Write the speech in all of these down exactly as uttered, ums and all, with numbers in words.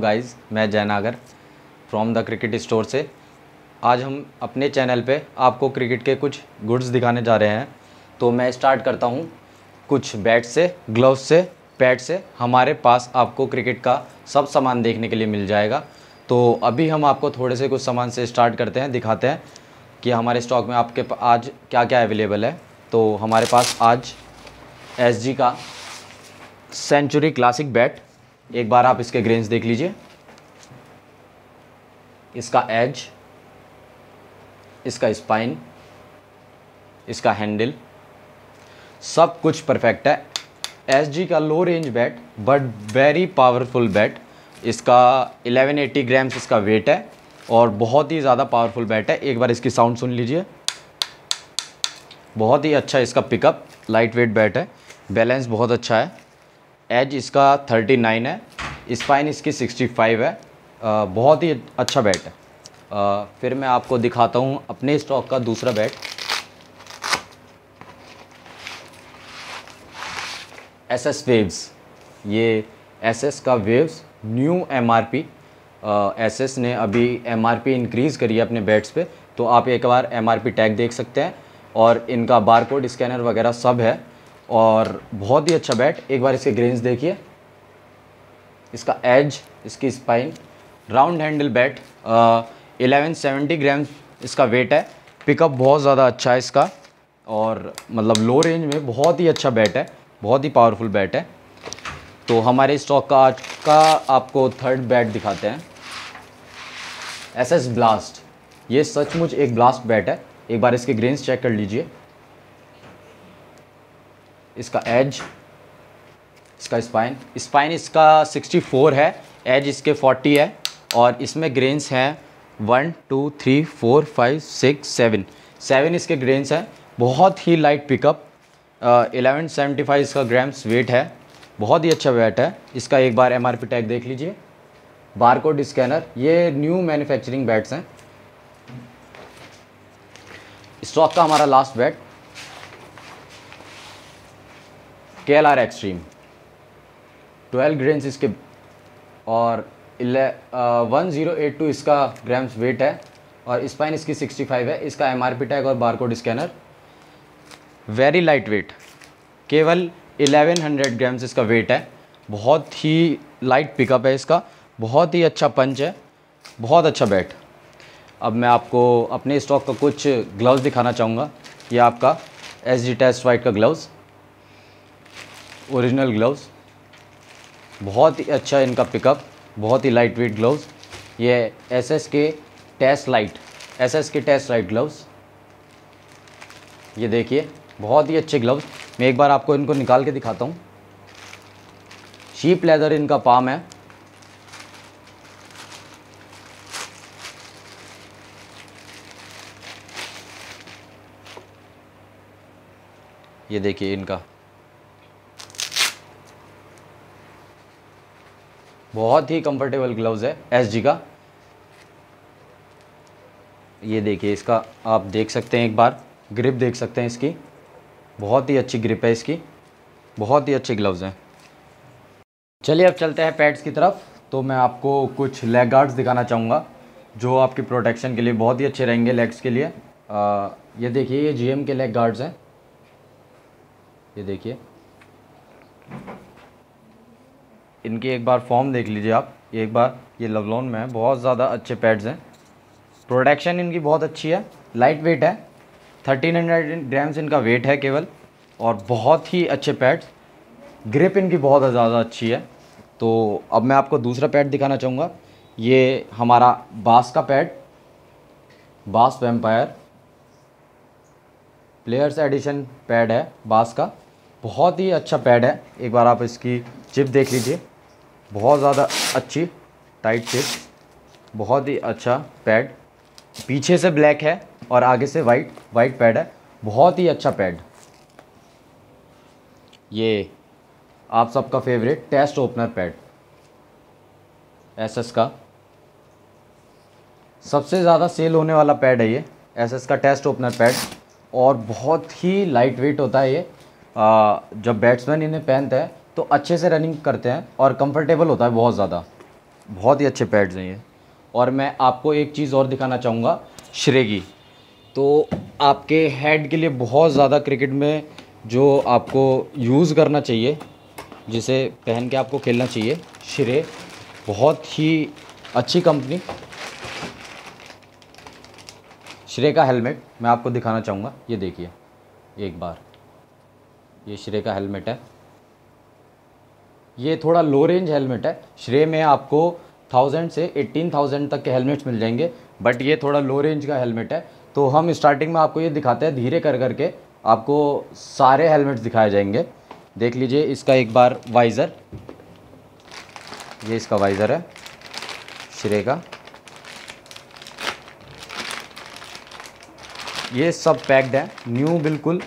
Guys, मैं Jaynagar from the cricket store से। आज हम अपने चैनल पे आपको क्रिकेट के कुछ गुड्स दिखाने जा रहे हैं। तो मैं स्टार्ट करता हूँ कुछ बैट से, ग्लव्स से, पैड से। हमारे पास आपको क्रिकेट का सब सामान देखने के लिए मिल जाएगा। तो अभी हम आपको थोड़े से कुछ सामान से स्टार्ट करते हैं, दिखाते हैं कि हमारे स्टॉक में आपके आज क्या क्या अवेलेबल है। तो हमारे पास आज एस जी का सेंचुरी क्लासिक बैट, एक बार आप इसके ग्रेन्स देख लीजिए। इसका एज, इसका स्पाइन, इसका हैंडल, सब कुछ परफेक्ट है। एस जी का low range bat but very powerful bat. इसका ग्यारह सौ अस्सी ग्राम्स इसका वेट है और बहुत ही ज़्यादा पावरफुल बैट है। एक बार इसकी साउंड सुन लीजिए। बहुत ही अच्छा इसका पिकअप, लाइट वेट बैट है, बैलेंस बहुत अच्छा है। एज इसका उनतालीस है, स्पाइन इसकी पैंसठ है। आ, बहुत ही अच्छा बैट है। आ, फिर मैं आपको दिखाता हूँ अपने स्टॉक का दूसरा बैट, एस एस वेव्स। ये एस एस का waves new M R P, S S ने अभी एम आर पी इंक्रीज़ करी है अपने बैट्स पे। तो आप एक बार एम आर पी टैग देख सकते हैं और इनका बारकोड स्कैनर वगैरह सब है और बहुत ही अच्छा बैट। एक बार इसके ग्रेन्स देखिए, इसका एज, इसकी स्पाइन, राउंड हैंडल बैट, ग्यारह सौ सत्तर ग्राम इसका वेट है। पिकअप बहुत ज़्यादा अच्छा है इसका और मतलब लो रेंज में बहुत ही अच्छा बैट है, बहुत ही पावरफुल बैट है। तो हमारे स्टॉक का आज का आपको थर्ड बैट दिखाते हैं, एस एस ब्लास्ट। ये सचमुच एक ब्लास्ट बैट है। एक बार इसके ग्रेन्स चेक कर लीजिए। इसका एज, इसका स्पाइन, स्पाइन इसका चौंसठ है, एज इसके चालीस है और इसमें ग्रेन्स हैं one two three four five six seven seven इसके ग्रेन्स हैं। बहुत ही लाइट पिकअप, ग्यारह सौ पचहत्तर इसका ग्राम्स वेट है। बहुत ही अच्छा बैट है। इसका एक बार एम आर पी टैग देख लीजिए, बारकोड स्कैनर। ये न्यू मैन्युफैक्चरिंग बैट्स हैं। स्टॉक का हमारा last bat K L R extreme, twelve grains इसके और वन ज़ीरो एट टू इसका ग्राम्स वेट है और स्पाइन इसकी पैंसठ है। इसका एम आर पी टैग और barcode scanner. Very light weight, केवल ग्यारह सौ ग्राम्स इसका वेट है। बहुत ही लाइट पिकअप है इसका, बहुत ही अच्छा पंच है, बहुत अच्छा बैट। अब मैं आपको अपने स्टॉक का कुछ ग्लव्स दिखाना चाहूँगा। ये आपका एस जी टेस्ट वाइट का ग्लव्स, ओरिजिनल ग्लव्स, बहुत ही अच्छा इनका पिकअप, बहुत ही लाइट वेट ग्लव्स। ये एस एस के टेस्ट लाइट, एस एस के टेस्ट लाइट ग्लव्स। ये देखिए, बहुत ही अच्छे ग्लव्स। मैं एक बार आपको इनको निकाल के दिखाता हूँ। शीप लेदर इनका पाम है। ये देखिए, इनका बहुत ही कंफर्टेबल ग्लव्स है एस जी का। ये देखिए, इसका आप देख सकते हैं, एक बार ग्रिप देख सकते हैं इसकी, बहुत ही अच्छी ग्रिप है इसकी, बहुत ही अच्छे ग्लव्स हैं। चलिए अब चलते हैं पैड्स की तरफ। तो मैं आपको कुछ लेग गार्ड्स दिखाना चाहूँगा जो आपकी प्रोटेक्शन के लिए बहुत ही अच्छे रहेंगे लेग्स के लिए। आ, ये देखिए, ये जी एम के लेग गार्ड्स हैं। ये देखिए, इनकी एक बार फॉर्म देख लीजिए आप। एक बार ये लवलॉन में है, बहुत ज़्यादा अच्छे पैड्स हैं। प्रोटेक्शन इनकी बहुत अच्छी है, लाइट वेट है, तेरह सौ ग्राम्स इनका वेट है केवल और बहुत ही अच्छे पैड्स। ग्रिप इनकी बहुत ज़्यादा अच्छी है। तो अब मैं आपको दूसरा पैड दिखाना चाहूँगा। ये हमारा बास का पैड, बास वैम्पायर प्लेयर्स एडिशन पैड है बास का, बहुत ही अच्छा पैड है। एक बार आप इसकी चिप देख लीजिए, बहुत ज़्यादा अच्छी टाइट चिप, बहुत ही अच्छा पैड। पीछे से ब्लैक है और आगे से वाइट वाइट पैड है, बहुत ही अच्छा पैड। ये आप सबका favourite test opener pad, S S का सबसे ज़्यादा सेल होने वाला पैड है ये, एस एस का टेस्ट ओपनर पैड। और बहुत ही लाइट वेट होता है ये। आ, जब बैट्समैन इन्हें पहनते हैं तो अच्छे से रनिंग करते हैं और कंफर्टेबल होता है बहुत ज़्यादा। बहुत ही अच्छे पैड्स हैं ये। और मैं आपको एक चीज़ और दिखाना चाहूँगा श्रे की। तो आपके हेड के लिए बहुत ज़्यादा क्रिकेट में जो आपको यूज़ करना चाहिए, जिसे पहन के आपको खेलना चाहिए, श्रे बहुत ही अच्छी कंपनी। श्रे का हेलमेट मैं आपको दिखाना चाहूँगा, ये देखिए एक बार, ये श्रे का हेलमेट है। ये थोड़ा लो रेंज हेलमेट है। श्रे में आपको थाउजेंड से एटीन थाउजेंड तक के हेलमेट्स मिल जाएंगे, बट ये थोड़ा लो रेंज का हेलमेट है। तो हम स्टार्टिंग में आपको ये दिखाते हैं, धीरे कर करके आपको सारे हेलमेट्स दिखाए जाएंगे। देख लीजिए इसका एक बार वाइज़र, ये इसका वाइज़र है श्रे का। ये सब पैक्ड है न्यू बिल्कुल।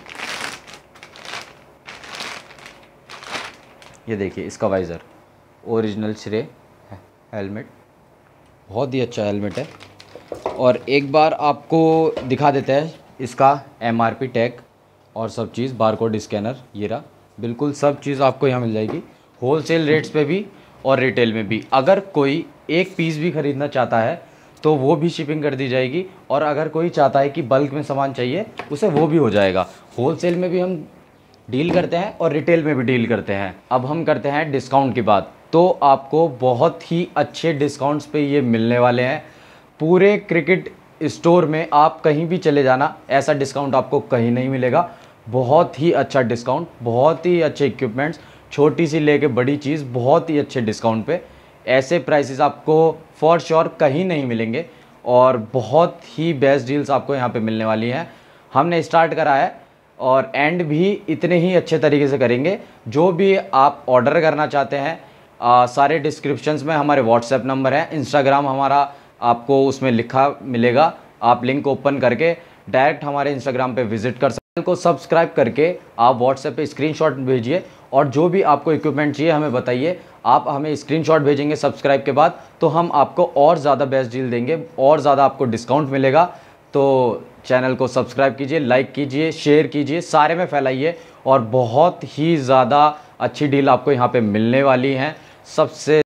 ये देखिए इसका वाइज़र, ओरिजिनल श्रे हेलमेट, बहुत ही अच्छा हेलमेट है। और एक बार आपको दिखा देते हैं इसका एमआरपी टैग और सब चीज़, बारकोड स्कैनर, ये रहा। बिल्कुल सब चीज़ आपको यहाँ मिल जाएगी, होलसेल रेट्स पे भी और रिटेल में भी। अगर कोई एक पीस भी ख़रीदना चाहता है तो वो भी शिपिंग कर दी जाएगी, और अगर कोई चाहता है कि बल्क में सामान चाहिए उसे वो भी हो जाएगा। होलसेल में भी हम डील करते हैं और रिटेल में भी डील करते हैं। अब हम करते हैं डिस्काउंट की बात। तो आपको बहुत ही अच्छे डिस्काउंट्स पे ये मिलने वाले हैं। पूरे क्रिकेट स्टोर में आप कहीं भी चले जाना, ऐसा डिस्काउंट आपको कहीं नहीं मिलेगा। बहुत ही अच्छा डिस्काउंट, बहुत ही अच्छे इक्विपमेंट्स, छोटी सी लेके बड़ी चीज़, बहुत ही अच्छे डिस्काउंट पे। ऐसे प्राइसेस आपको फॉर श्योर कहीं नहीं मिलेंगे, और बहुत ही बेस्ट डील्स आपको यहाँ पे मिलने वाली हैं। हमने स्टार्ट करा है और एंड भी इतने ही अच्छे तरीके से करेंगे। जो भी आप ऑर्डर करना चाहते हैं, आ, सारे डिस्क्रिप्शंस में हमारे व्हाट्सएप नंबर है, इंस्टाग्राम हमारा आपको उसमें लिखा मिलेगा। आप लिंक ओपन करके डायरेक्ट हमारे इंस्टाग्राम पे विजिट कर सकते हैं। को सब्सक्राइब करके आप व्हाट्सएप पे स्क्रीनशॉट भेजिए, और जो भी आपको इक्विपमेंट चाहिए हमें बताइए। आप हमें स्क्रीनशॉट भेजेंगे सब्सक्राइब के बाद, तो हम आपको और ज़्यादा बेस्ट डील देंगे, और ज़्यादा आपको डिस्काउंट मिलेगा। तो चैनल को सब्सक्राइब कीजिए, लाइक कीजिए, शेयर कीजिए, सारे में फैलाइए, और बहुत ही ज़्यादा अच्छी डील आपको यहाँ पे मिलने वाली हैं। सबसे